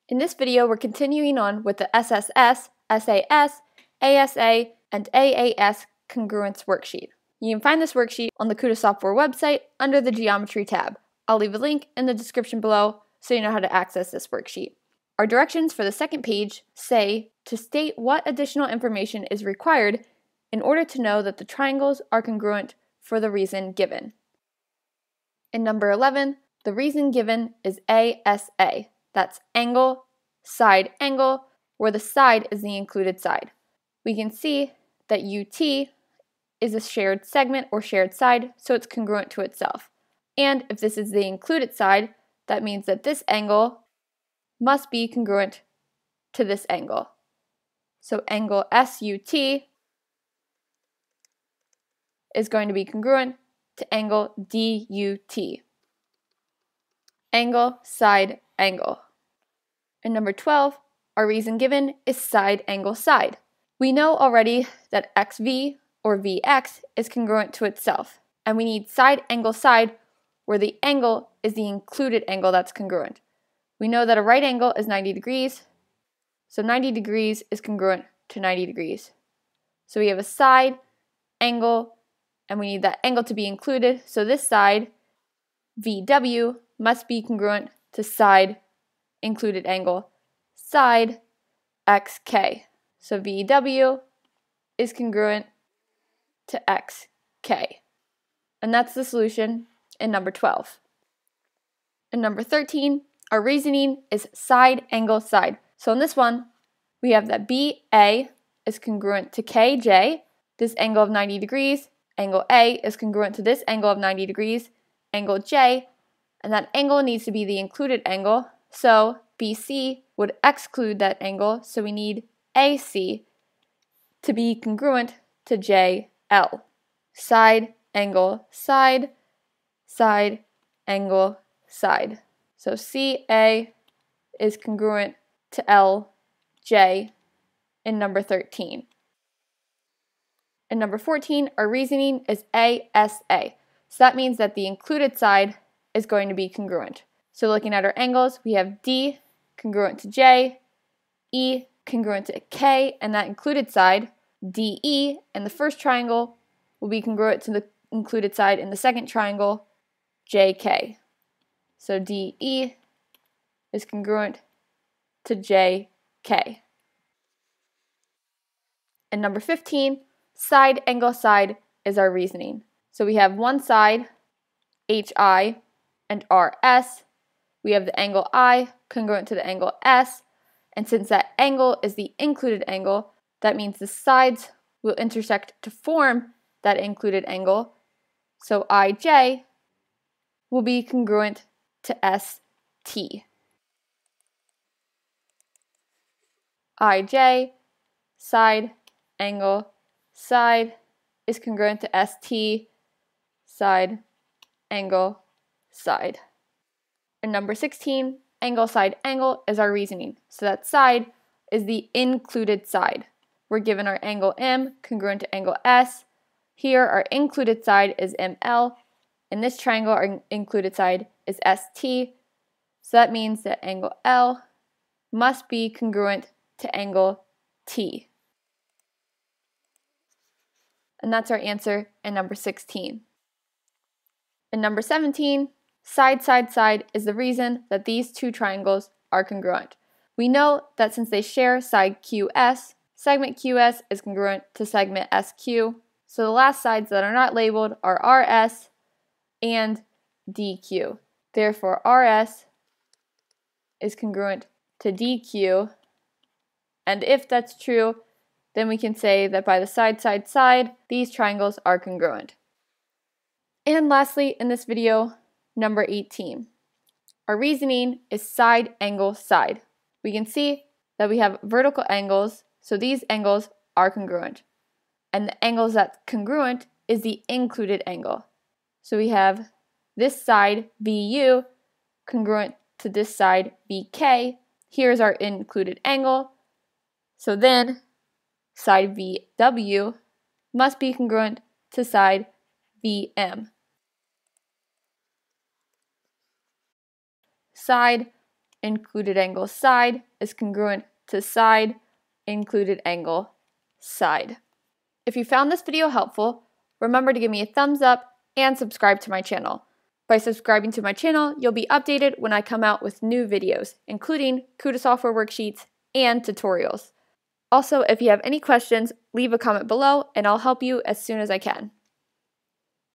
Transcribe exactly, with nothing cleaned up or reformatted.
In this video, we're continuing on with the S S S, S A S, A S A, and A A S Congruence worksheet. You can find this worksheet on the KutaSoftware website under the Geometry tab. I'll leave a link in the description below so you know how to access this worksheet. Our directions for the second page say to state what additional information is required in order to know that the triangles are congruent for the reason given. In number eleven, the reason given is A S A. That's angle, side angle, where the side is the included side. We can see that U T is a shared segment or shared side, so it's congruent to itself. And if this is the included side, that means that this angle must be congruent to this angle. So angle S U T is going to be congruent to angle D U T. Angle, side, angle. And number twelve, our reason given is side, angle, side. We know already that X V or V X is congruent to itself, and we need side, angle, side, where the angle is the included angle that's congruent. We know that a right angle is ninety degrees, so ninety degrees is congruent to ninety degrees. So we have a side, angle, and we need that angle to be included, so this side, V W, must be congruent to side, included angle, side, X K. So V W is congruent to X K. And that's the solution in number twelve. In number thirteen, our reasoning is side, angle, side. So in this one, we have that B A is congruent to K J, this angle of ninety degrees. Angle A is congruent to this angle of ninety degrees, angle J, and that angle needs to be the included angle. So B C would exclude that angle, so we need A C to be congruent to J L. Side, angle, side, side, angle, side. So C A is congruent to L J in number thirteen. In number fourteen, our reasoning is A S A. So that means that the included side is going to be congruent. So looking at our angles, we have D congruent to J, E congruent to K, and that included side, D E, and the first triangle will be congruent to the included side in the second triangle, J K. So D E is congruent to J K. And number fifteen, side, angle, side is our reasoning. So we have one side, H I, and R S. We have the angle I congruent to the angle S, and since that angle is the included angle, that means the sides will intersect to form that included angle. So I J will be congruent to S T. I J, side, angle, side is congruent to S T, side, angle, side. And number sixteen, angle, side, angle is our reasoning. So that side is the included side. We're given our angle M congruent to angle S. Here our included side is M L. In this triangle our included side is S T. So that means that angle L must be congruent to angle T. And that's our answer in number sixteen. In number seventeen, side, side, side is the reason that these two triangles are congruent. We know that since they share side Q S, segment Q S is congruent to segment S Q. So the last sides that are not labeled are R S and D Q. Therefore, R S is congruent to D Q. And if that's true, then we can say that by the side, side, side, these triangles are congruent. And lastly, in this video, number eighteen. Our reasoning is side, angle, side. We can see that we have vertical angles, so these angles are congruent. And the angles that's congruent is the included angle. So we have this side, V U, congruent to this side, V K. Here's our included angle. So then, side V W must be congruent to side V M. Side, included angle side is congruent to side included angle side. If you found this video helpful, remember to give me a thumbs up and subscribe to my channel. By subscribing to my channel, you'll be updated when I come out with new videos, including KutaSoftware worksheets and tutorials. Also, if you have any questions, leave a comment below and I'll help you as soon as I can.